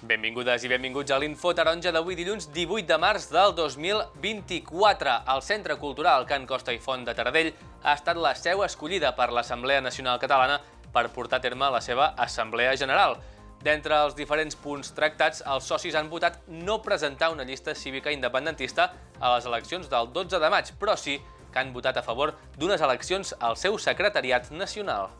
Benvingudes i benvinguts a l'Info Taronja d'avui dilluns 18 de març del 2024. El Centre Cultural Can Costa i Font de Taradell ha estat la seu escollida per l'Assemblea Nacional Catalana per portar a terme la seva Assemblea General. D'entre els diferents punts tractats, els socis han votat no presentar una llista cívica independentista a les eleccions del 12 de maig, però sí que han votat a favor d'unes eleccions al seu secretariat nacional.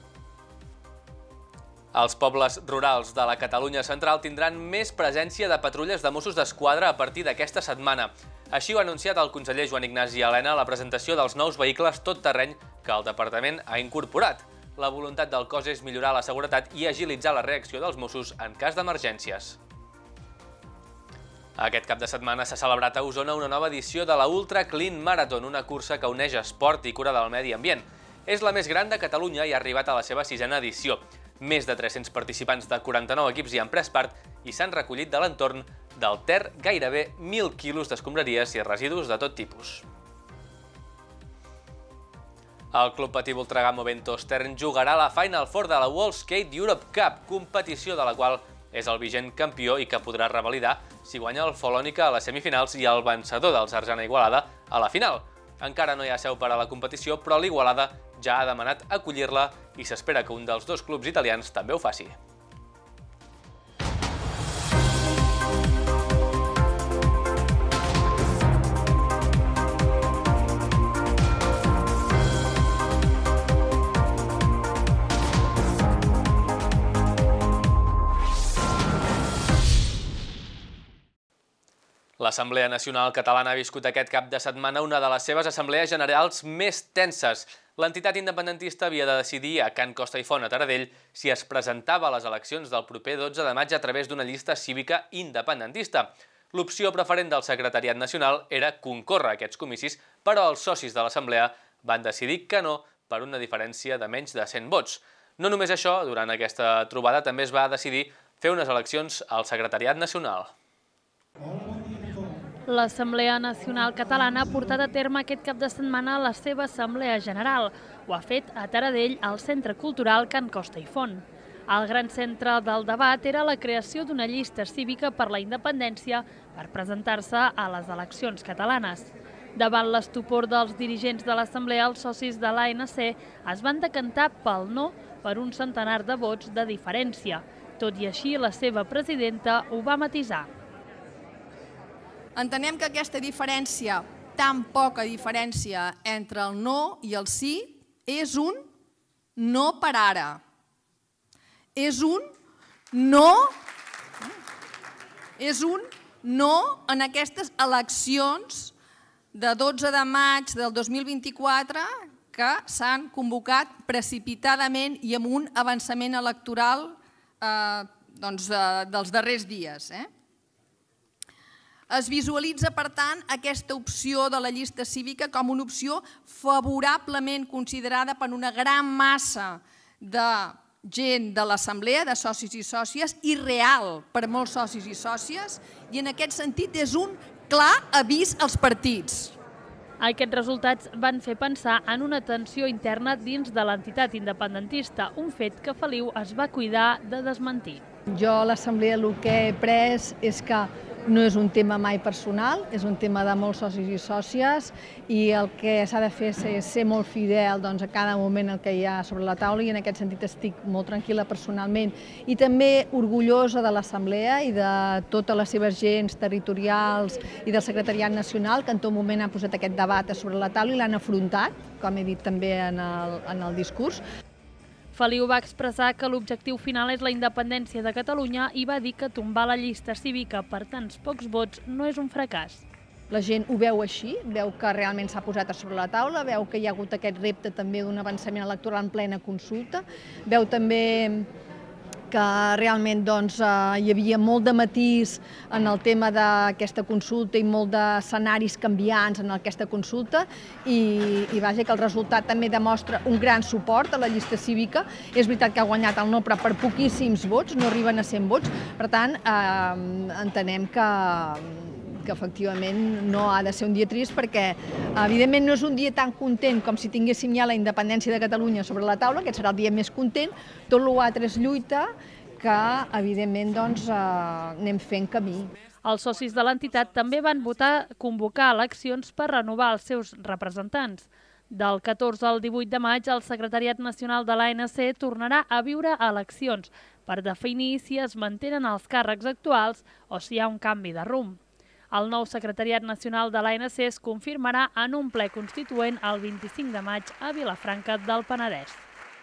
Els pobles rurals de la Catalunya central tindran més presència de patrulles de Mossos d'Esquadra a partir d'aquesta setmana. Així ho ha anunciat el conseller Joan Ignasi Elena a la presentació dels nous vehicles tot terreny que el departament ha incorporat. La voluntat del cos és millorar la seguretat i agilitzar la reacció dels Mossos en cas d'emergències. Aquest cap de setmana s'ha celebrat a Osona una nova edició de la Ultra Clean Marathon, una cursa que uneix esport i cura del medi ambient. És la més gran de Catalunya i ha arribat a la seva 6a edició. Més de 300 participants de 49 equips hi han pres part i s'han recollit de l'entorn del Ter gairebé 1.000 quilos d'escombraries i residus de tot tipus. El Club Patí Voltregà Movento Stern jugarà a la Final Four de la World Skate Europe Cup, competició de la qual és el vigent campió i que podrà revalidar si guanya el Folònica a les semifinals i el vencedor del Zarzana Igualada a la final. Encara no hi ha seu per a la competició, però l'Igualada ja ha demanat acollir-la i s'espera que un dels dos clubs italians també ho faci. L'Assemblea Nacional Catalana ha viscut aquest cap de setmana una de les seves assemblees generals més tenses. L'entitat independentista havia de decidir a Can Costa i Font a Taradell si es presentava a les eleccions del proper 12 de maig a través d'una llista cívica independentista. L'opció preferent del secretariat nacional era concórrer a aquests comicis, però els socis de l'Assemblea van decidir que no per una diferència de menys de 100 vots. No només això, durant aquesta trobada també es va decidir fer unes eleccions al secretariat nacional. L'Assemblea Nacional Catalana ha portat a terme aquest cap de setmana la seva Assemblea General. Ho ha fet a Taradell, al Centre Cultural Can Costa i Font. El gran centre del debat era la creació d'una llista cívica per la independència per presentar-se a les eleccions catalanes. Davant l'estupor dels dirigents de l'Assemblea, els socis de l'ANC es van decantar pel no per un centenar de vots de diferència. Tot i així, la seva presidenta ho va matisar. Entenem que aquesta diferència, tan poca diferència entre el no i el sí, és un no per ara. És un no en aquestes eleccions de 12 de maig del 2024 que s'han convocat precipitadament i amb un avançament electoral dels darrers dies. Es visualitza, per tant, aquesta opció de la llista cívica com una opció favorablement considerada per una gran massa de gent de l'Assemblea, de socis i sòcies, i real per molts socis i sòcies, i en aquest sentit és un clar avís als partits. Aquests resultats van fer pensar en una tensió interna dins de l'entitat independentista, un fet que Feliu es va cuidar de desmentir. Jo a l'Assemblea el que he après és que no és un tema mai personal, és un tema de molts socis i sòcies i el que s'ha de fer és ser molt fidel a cada moment el que hi ha sobre la taula i en aquest sentit estic molt tranquil·la personalment i també orgullosa de l'Assemblea i de totes les seves gens territorials i del secretariat nacional que en tot moment han posat aquest debat sobre la taula i l'han afrontat, com he dit també en el discurs. Feliu va expressar que l'objectiu final és la independència de Catalunya i va dir que tombar la llista cívica per tants pocs vots no és un fracàs. La gent ho veu així, veu que realment s'ha posat a sobre la taula, veu que hi ha hagut aquest repte també d'un avançament electoral en plena consulta, veu també que realment hi havia molt de matís en el tema d'aquesta consulta i molt d'escenaris canviants en aquesta consulta i vaja, que el resultat també demostra un gran suport a la llista cívica. És veritat que ha guanyat el no, però per poquíssims vots, no arriben a 100 vots, per tant, entenem que efectivament no ha de ser un dia trist perquè evidentment no és un dia tan content com si tinguéssim ja la independència de Catalunya sobre la taula, aquest serà el dia més content, tot l'altre és lluita, que, evidentment, anem fent camí. Els socis de l'entitat també van votar convocar eleccions per renovar els seus representants. Del 14 al 18 de maig, el Secretariat Nacional de l'ANC tornarà a viure eleccions per definir si es mantenen els càrrecs actuals o si hi ha un canvi de rumb. El nou Secretariat Nacional de l'ANC es confirmarà en un ple constituent el 25 de maig a Vilafranca del Penedès.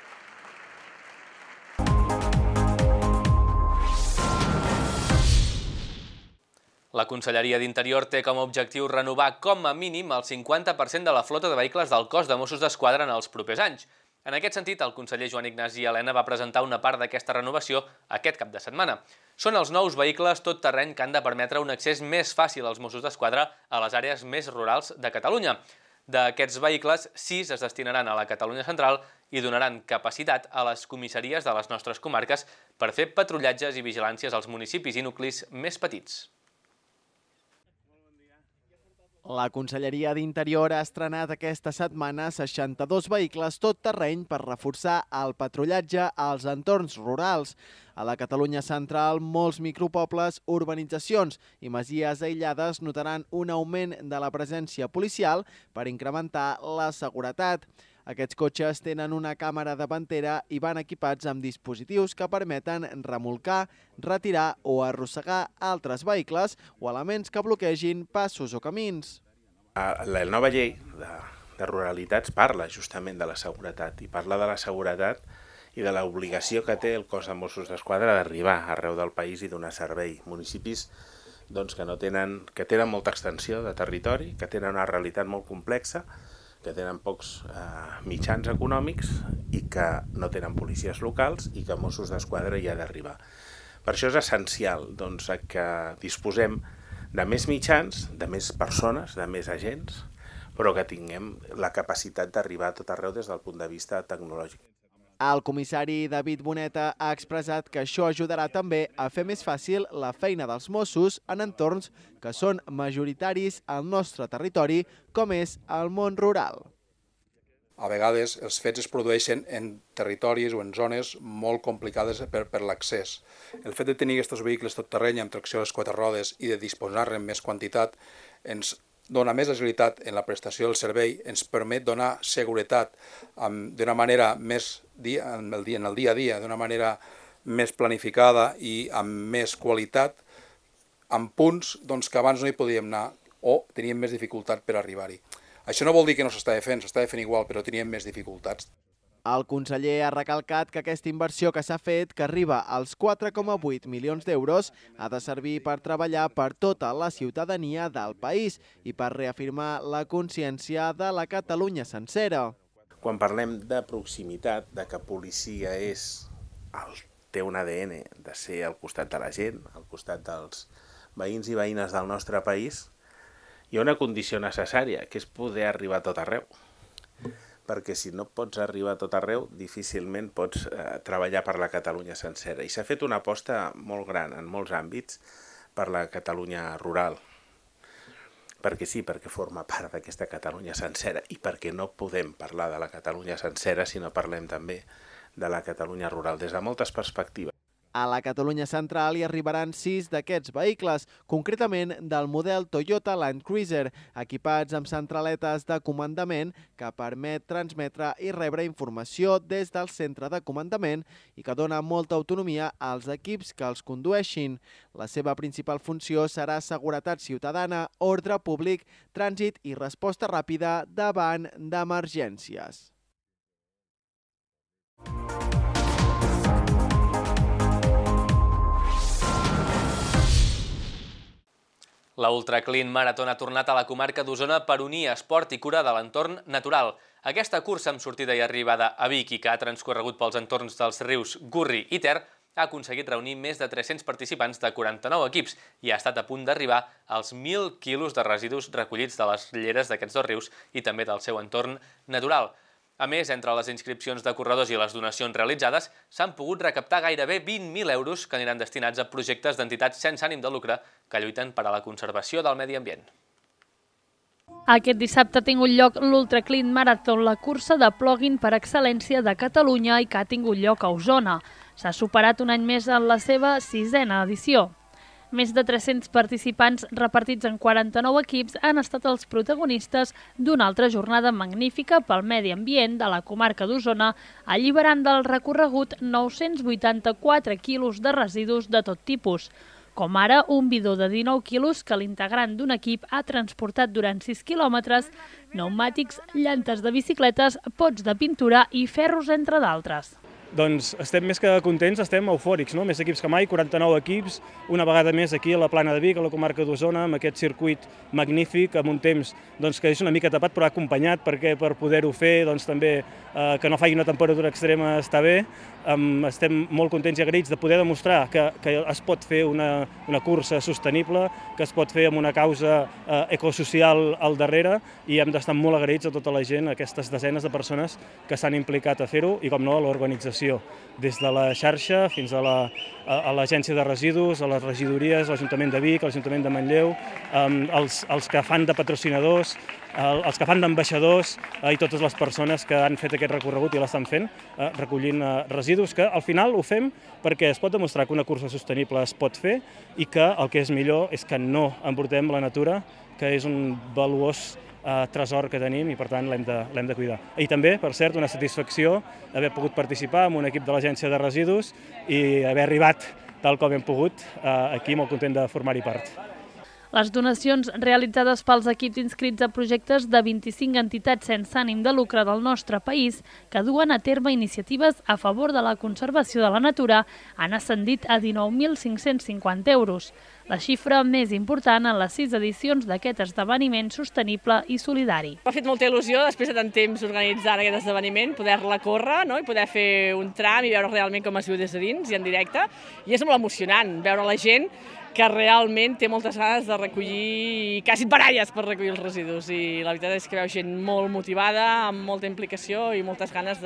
La Conselleria d'Interior té com a objectiu renovar com a mínim el 50% de la flota de vehicles del cos de Mossos d'Esquadra en els propers anys. En aquest sentit, el conseller Joan Ignasi Elena va presentar una part d'aquesta renovació aquest cap de setmana. Són els nous vehicles tot terreny que han de permetre un accés més fàcil als Mossos d'Esquadra a les àrees més rurals de Catalunya. D'aquests vehicles, 6 es destinaran a la Catalunya central i donaran capacitat a les comissaries de les nostres comarques per fer patrullatges i vigilàncies als municipis i nuclis més petits. La Conselleria d'Interior ha estrenat aquesta setmana 62 vehicles tot terreny per reforçar el patrullatge als entorns rurals. A la Catalunya central, molts micropobles, urbanitzacions i masies aïllades notaran un augment de la presència policial per incrementar la seguretat. Aquests cotxes tenen una càmera davantera i van equipats amb dispositius que permeten remolcar, retirar o arrossegar altres vehicles o elements que bloquegin passos o camins. La nova llei de ruralitats parla justament de la seguretat i parla de la seguretat i de l'obligació que té el cos de Mossos d'Esquadra d'arribar arreu del país i donar servei. Municipis que tenen molta extensió de territori, que tenen una realitat molt complexa, que tenen pocs mitjans econòmics i que no tenen policies locals i que Mossos d'Esquadra hi ha d'arribar. Per això és essencial que disposem de més mitjans, de més persones, de més agents, però que tinguem la capacitat d'arribar a tot arreu des del punt de vista tecnològic. El comissari David Boneta ha expressat que això ajudarà també a fer més fàcil la feina dels Mossos en entorns que són majoritaris al nostre territori, com és el món rural. A vegades els fets es produeixen en territoris o en zones molt complicades per l'accés. El fet de tenir aquests vehicles tot terreny amb tracció a les 4 rodes i de disposar-ne en més quantitat ens dona més agilitat en la prestació del servei, ens permet donar seguretat d'una manera més en el dia a dia, d'una manera més planificada i amb més qualitat, amb punts que abans no hi podíem anar o teníem més dificultat per arribar-hi. Això no vol dir que no s'estava fent igual, però teníem més dificultats. El conseller ha recalcat que aquesta inversió que s'ha fet, que arriba als 4,8 milions d'euros, ha de servir per treballar per tota la ciutadania del país i per reafirmar la consciència de la Catalunya sencera. Quan parlem de proximitat, de que policia té un ADN de ser al costat de la gent, al costat dels veïns i veïnes del nostre país, hi ha una condició necessària, que és poder arribar a tot arreu. Perquè si no pots arribar a tot arreu, difícilment pots treballar per la Catalunya sencera. I s'ha fet una aposta molt gran en molts àmbits per la Catalunya rural. Perquè sí, perquè forma part d'aquesta Catalunya sencera i perquè no podem parlar de la Catalunya sencera si no parlem també de la Catalunya rural, des de moltes perspectives. A la Catalunya central hi arribaran 6 d'aquests vehicles, concretament del model Toyota Land Cruiser, equipats amb centraletes de comandament que permet transmetre i rebre informació des del centre de comandament i que dona molta autonomia als equips que els condueixin. La seva principal funció serà seguretat ciutadana, ordre públic, trànsit i resposta ràpida davant d'emergències. La Ultra Clean Marathon ha tornat a la comarca d'Osona per unir esport i cura de l'entorn natural. Aquesta cursa amb sortida i arribada a Vic i que ha transcorregut pels entorns dels rius Gurri i Ter ha aconseguit reunir més de 300 participants de 49 equips i ha estat a punt d'arribar als 1.000 quilos de residus recollits de les lleres d'aquests dos rius i també del seu entorn natural. A més, entre les inscripcions de corredors i les donacions realitzades, s'han pogut recaptar gairebé 20.000 euros que aniran destinats a projectes d'entitats sense ànim de lucre que lluiten per a la conservació del medi ambient. Aquest dissabte ha tingut lloc l'Ultra Clean Marathon, la cursa de plugin per excel·lència de Catalunya i que ha tingut lloc a Osona. S'ha superat un any més en la seva 6ª edició. Més de 300 participants repartits en 49 equips han estat els protagonistes d'una altra jornada magnífica pel medi ambient de la comarca d'Osona, alliberant del recorregut 984 quilos de residus de tot tipus, com ara un bidó de 19 quilos que l'integrant d'un equip ha transportat durant 6 quilòmetres, pneumàtics, llantes de bicicletes, pots de pintura i ferros, entre d'altres. Doncs estem més que contents, estem eufòrics, no? Més equips que mai, 49 equips, una vegada més aquí a la Plana de Vic, a la comarca d'Osona, amb aquest circuit magnífic, amb un temps que és una mica tapat però acompanyat, perquè per poder-ho fer també que no faci una temperatura extrema està bé. Estem molt contents i agraïts de poder demostrar que es pot fer una cursa sostenible, que es pot fer amb una causa ecosocial al darrere, i hem d'estar molt agraïts a tota la gent, a aquestes desenes de persones que s'han implicat a fer-ho, i com no, a l'organització, des de la xarxa fins a l'Agència de Residus, a les regidories, l'Ajuntament de Vic, l'Ajuntament de Manlleu, els que fan de patrocinadors, els que fan d'ambaixadors i totes les persones que han fet aquest recorregut i l'estan fent, recollint residus, que al final ho fem perquè es pot demostrar que una cursa sostenible es pot fer i que el que és millor és que no embrutem la natura, que és un valuós tresor que tenim i per tant l'hem de cuidar. I també, per cert, una satisfacció haver pogut participar en un equip de l'Agència de Residus i haver arribat tal com hem pogut aquí, molt content de formar-hi part. Les donacions realitzades pels equips inscrits a projectes de 25 entitats sense ànim de lucre del nostre país que duen a terme iniciatives a favor de la conservació de la natura han ascendit a 19.550 euros, la xifra més important en les 6 edicions d'aquest esdeveniment sostenible i solidari. M'ha fet molta il·lusió, després de tant temps organitzant aquest esdeveniment, poder-la córrer i poder fer un tram i veure realment com es viu des de dins i en directe. I és molt emocionant veure la gent que realment té moltes ganes de recollir, quasi baralles per recollir els residus, i la veritat és que veu gent molt motivada, amb molta implicació i moltes ganes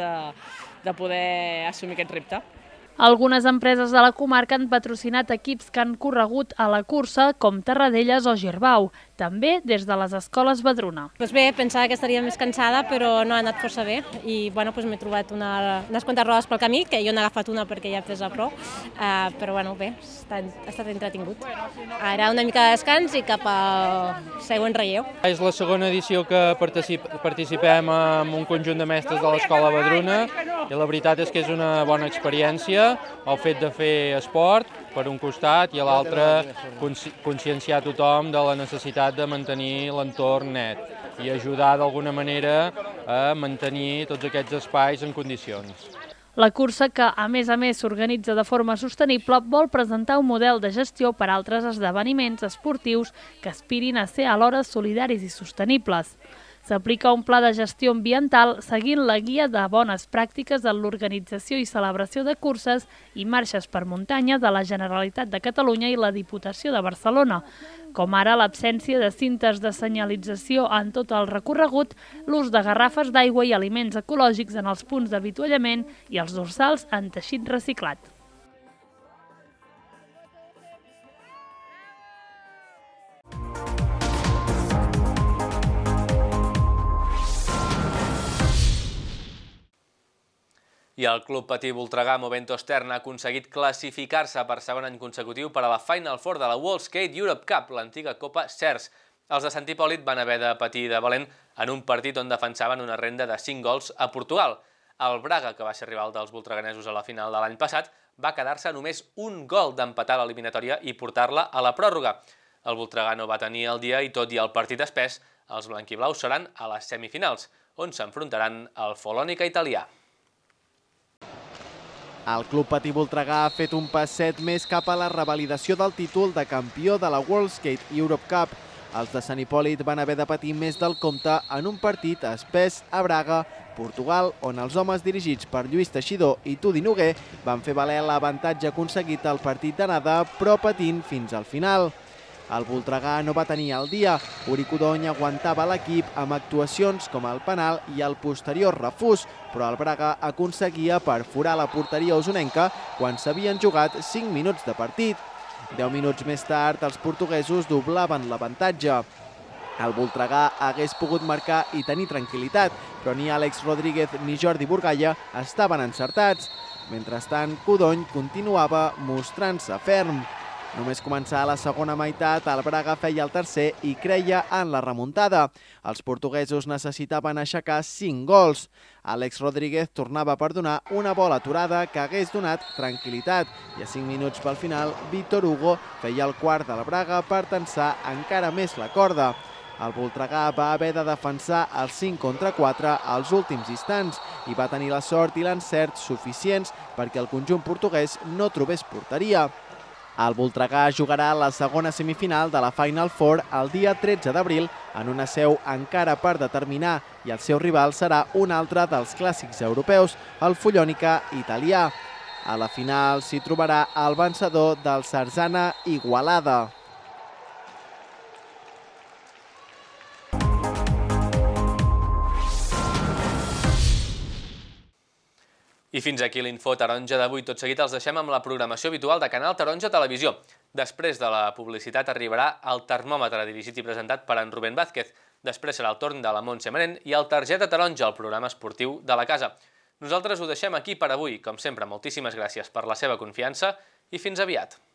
de poder assumir aquest repte. Algunes empreses de la comarca han patrocinat equips que han corregut a la cursa, com Terradellas o Girbau, també des de les escoles Vedruna. Doncs bé, pensava que estaria més cansada, però no ha anat força bé i m'he trobat unes quantes rodes pel camí, que jo n'he agafat una perquè ja he pres a prou, però bé, ha estat entretingut. Ara una mica de descans i cap al següent relleu. És la segona edició que participem amb un conjunt de mestres de l'escola Vedruna i la veritat és que és una bona experiència el fet de fer esport per un costat i a l'altre conscienciar tothom de la necessitat de mantenir l'entorn net i ajudar d'alguna manera a mantenir tots aquests espais en condicions. La cursa, que a més s'organitza de forma sostenible, vol presentar un model de gestió per a altres esdeveniments esportius que aspirin a ser alhora solidaris i sostenibles. S'aplica un pla de gestió ambiental seguint la guia de bones pràctiques en l'organització i celebració de curses i marxes per muntanya de la Generalitat de Catalunya i la Diputació de Barcelona, com ara l'absència de cintes de senyalització en tot el recorregut, l'ús de garrafes d'aigua i aliments ecològics en els punts d'avituallament i els dorsals en teixit reciclat. I el Club Patí Voltregà Movento Stern ha aconseguit classificar-se per segon any consecutiu per a la Final Four de la World Skate Europe Cup, l'antiga Copa CERS. Els de Sant Hipòlit van haver de patir de valent en un partit on defensaven una renda de 5 gols a Portugal. El Braga, que va ser rival dels voltreganesos a la final de l'any passat, va quedar-se només un gol d'empatar l'eliminatòria i portar-la a la pròrroga. El Voltregà no va tenir el dia i, tot i el partit espès, els blanquiblaus seran a les semifinals, on s'enfrontaran al Folònica italià. El Club Patí Voltregà ha fet un passet més cap a la revalidació del títol de campió de la World Skate Europe Cup. Els de Sant Hipòlit van haver de patir més del compte en un partit espès a Braga, Portugal, on els homes dirigits per Lluís Teixidor i Tudi Noguer van fer valer l'avantatge aconseguit al partit d'anada, però patint fins al final. El Voltregà no va tenir el dia. Uri Codony aguantava l'equip amb actuacions com el penal i el posterior refús, però el Braga aconseguia perforar la porteria osonenca quan s'havien jugat 5 minuts de partit. 10 minuts més tard, els portuguesos doblaven l'avantatge. El Voltregà hagués pogut marcar i tenir tranquil·litat, però ni Àlex Rodríguez ni Jordi Burgalla estaven encertats. Mentrestant, Codony continuava mostrant-se ferm. Només començar la segona meitat, el Braga feia el tercer i creia en la remuntada. Els portuguesos necessitaven aixecar 5 gols. Àlex Rodríguez tornava per donar una bola aturada que hagués donat tranquil·litat i a 5 minuts pel final, Víctor Hugo feia el quart del Braga per tensar encara més la corda. El Voltregà va haver de defensar el 5 contra 4 als últims instants i va tenir la sort i l'encert suficients perquè el conjunt portuguès no trobés porteria. El Voltregà jugarà la segona semifinal de la Final Four el dia 13 d'abril en una seu encara per determinar i el seu rival serà un altre dels clàssics europeus, el Follonica italià. A la final s'hi trobarà el vencedor del Sarzana Igualada. I fins aquí l'Info Taronja d'avui. Tot seguit els deixem amb la programació habitual de Canal Taronja Televisió. Després de la publicitat arribarà el termòmetre dirigit i presentat per en Rubén Vázquez. Després serà el torn de la Montse Manent i el Targeta Taronja, el programa esportiu de la casa. Nosaltres ho deixem aquí per avui. Com sempre, moltíssimes gràcies per la seva confiança i fins aviat.